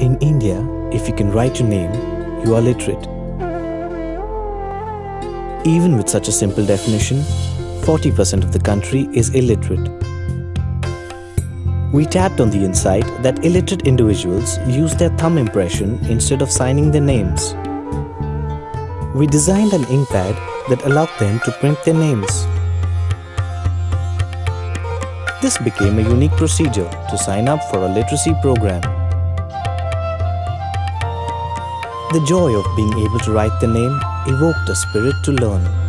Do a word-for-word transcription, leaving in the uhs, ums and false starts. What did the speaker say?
In India, if you can write your name, you are literate. Even with such a simple definition, forty percent of the country is illiterate. We tapped on the insight that illiterate individuals use their thumb impression instead of signing their names. We designed an Inkpad that allowed them to print their names. This became a unique procedure to sign up for a literacy program. The joy of being able to write the name evoked a spirit to learn.